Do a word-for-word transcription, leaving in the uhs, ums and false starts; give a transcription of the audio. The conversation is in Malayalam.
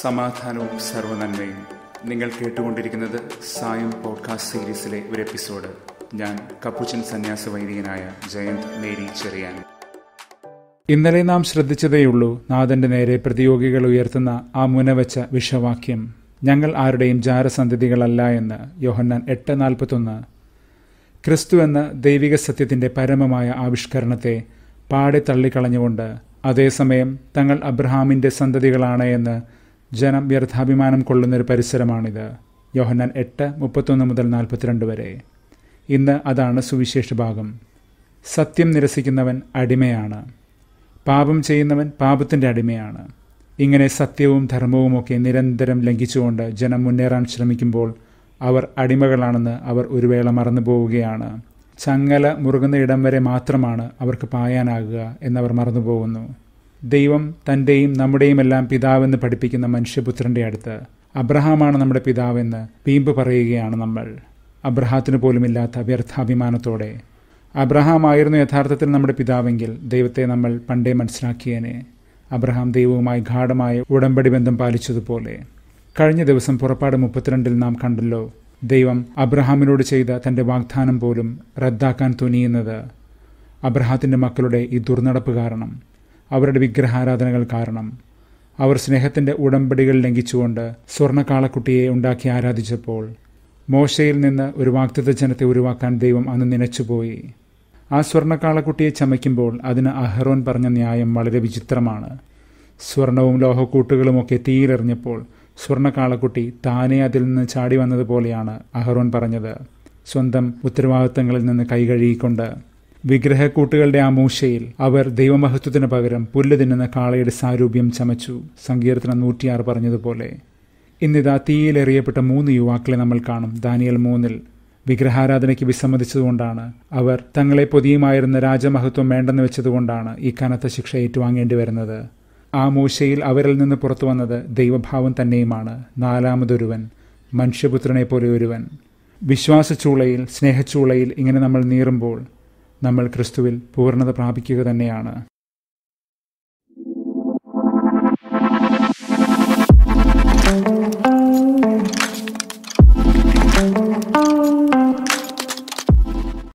സമാധാനവും സർവ്വനന്മയും. നിങ്ങൾ കേട്ടുകൊണ്ടിരിക്കുന്നത് സായം പോഡ്കാസ്റ്റ് സീരീസിലെ ഒരു എപ്പിസോഡ്. ഞാൻ കപ്പുച്ചൻ സന്യാസ വൈദികനായ ജയന്ത് മേരി ചെറിയാൻ. ഇന്നലെ നാം ശ്രദ്ധിച്ചതേയുള്ളൂ നാഥന്റെ നേരെ പ്രതിയോഗികൾ ഉയർത്തുന്ന ആ മുനവച്ച വിഷവാക്യം, ഞങ്ങൾ ആരുടെയും ജാരസന്തതികളല്ല എന്ന്. യോഹന്നാൻ എട്ട് നാൽപ്പത്തൊന്ന്. ക്രിസ്തു എന്ന ദൈവിക സത്യത്തിന്റെ പരമമായ ആവിഷ്കരണത്തെ പാടെ തള്ളിക്കളഞ്ഞുകൊണ്ട് അതേസമയം തങ്ങൾ അബ്രഹാമിന്റെ സന്തതികളാണ് എന്ന് ജനം വ്യർത്ഥാഭിമാനം കൊള്ളുന്നൊരു പരിസരമാണിത്. യോഹന്നാൻ എട്ട് മുപ്പത്തൊന്ന് മുതൽ നാൽപ്പത്തിരണ്ട് വരെ. ഇന്ന് അതാണ് സുവിശേഷ ഭാഗം. സത്യം നിരസിക്കുന്നവൻ അടിമയാണ്, പാപം ചെയ്യുന്നവൻ പാപത്തിന്റെ അടിമയാണ്. ഇങ്ങനെ സത്യവും ധർമ്മവുമൊക്കെ നിരന്തരം ലംഘിച്ചുകൊണ്ട് ജനം മുന്നേറാൻ ശ്രമിക്കുമ്പോൾ അവർ അടിമകളാണെന്ന് അവർ ഒരു വേള മറന്നു പോവുകയാണ്. ചങ്ങല മുറുകുന്ന ഇടം വരെ മാത്രമാണ് അവർക്ക് പായാനാകുക എന്നവർ മറന്നുപോകുന്നു. ദൈവം തൻ്റെയും നമ്മുടെയും എല്ലാം പിതാവെന്ന് പഠിപ്പിക്കുന്ന മനുഷ്യപുത്രൻ്റെ അടുത്ത് അബ്രഹാമാണ് നമ്മുടെ പിതാവെന്ന് വീമ്പ് പറയുകയാണ് നമ്മൾ, അബ്രഹാത്തിന് പോലുമില്ലാത്ത വ്യർത്ഥാഭിമാനത്തോടെ. അബ്രഹാം ആയിരുന്നു യഥാർത്ഥത്തിൽ നമ്മുടെ പിതാവെങ്കിൽ ദൈവത്തെ നമ്മൾ പണ്ടേ മനസ്സിലാക്കിയേനെ. അബ്രഹാം ദൈവവുമായി ഗാഢമായ ഉടമ്പടി ബന്ധം പാലിച്ചതുപോലെ. കഴിഞ്ഞ ദിവസം പുറപ്പാട് മുപ്പത്തിരണ്ടിൽ നാം കണ്ടല്ലോ, ദൈവം അബ്രഹാമിനോട് ചെയ്ത തൻ്റെ വാഗ്ദാനം പോലും റദ്ദാക്കാൻ തുനിയുന്നത് അബ്രഹാത്തിൻ്റെ മക്കളുടെ ഈ ദുർനടപ്പ് കാരണം, അവരുടെ വിഗ്രഹാരാധനകൾ കാരണം. അവർ സ്നേഹത്തിൻ്റെ ഉടമ്പടികൾ ലംഘിച്ചുകൊണ്ട് സ്വർണ്ണക്കാളക്കുട്ടിയെ ഉണ്ടാക്കി ആരാധിച്ചപ്പോൾ മോശയിൽ നിന്ന് ഒരു വാഗ്ദത്ത ജനത്തെ ഉരുവാക്കാൻ ദൈവം അന്ന് നനച്ചുപോയി. ആ സ്വർണ്ണക്കാളക്കുട്ടിയെ ചമയ്ക്കുമ്പോൾ അതിന് അഹറോൻ പറഞ്ഞ ന്യായം വളരെ വിചിത്രമാണ്. സ്വർണവും ലോഹക്കൂട്ടുകളുമൊക്കെ തീയിലെറിഞ്ഞപ്പോൾ സ്വർണ്ണക്കാളക്കുട്ടി താനേ അതിൽ നിന്ന് ചാടി വന്നതുപോലെയാണ് അഹറോൻ പറഞ്ഞത്, സ്വന്തം ഉത്തരവാദിത്തങ്ങളിൽ നിന്ന് കൈകഴുകിക്കൊണ്ട്. വിഗ്രഹക്കൂട്ടുകളുടെ ആ മൂശയിൽ അവർ ദൈവമഹത്വത്തിന് പകരം പുല്ല് തിന്നുന്ന കാളയുടെ സാരൂപ്യം ചമച്ചു. സങ്കീർത്തനം നൂറ്റിയാറ് പറഞ്ഞതുപോലെ. ഇന്നിതാ തീയിലെറിയപ്പെട്ട മൂന്ന് യുവാക്കളെ നമ്മൾ കാണും. ദാനിയേൽ മൂന്നിൽ വിഗ്രഹാരാധനയ്ക്ക് വിസമ്മതിച്ചതുകൊണ്ടാണ്, അവർ തങ്ങളെ പൊതിയുമായിരുന്ന രാജമഹത്വം വേണ്ടെന്ന് വെച്ചതുകൊണ്ടാണ് ഈ കനത്ത ശിക്ഷ ഏറ്റുവാങ്ങേണ്ടി വരുന്നത്. ആ മൂശയിൽ അവരിൽ നിന്ന് പുറത്തു വന്നത് ദൈവഭാവം തന്നെയുമാണ്. നാലാമതൊരുവൻ, മനുഷ്യപുത്രനെ പോലെ ഒരുവൻ. വിശ്വാസച്ചൂളയിൽ, സ്നേഹച്ചൂളയിൽ ഇങ്ങനെ നമ്മൾ നീറുമ്പോൾ നമ്മൾ ക്രിസ്തുവിൽ പൂർണ്ണത പ്രാപിക്കുക തന്നെയാണ്. Thank you.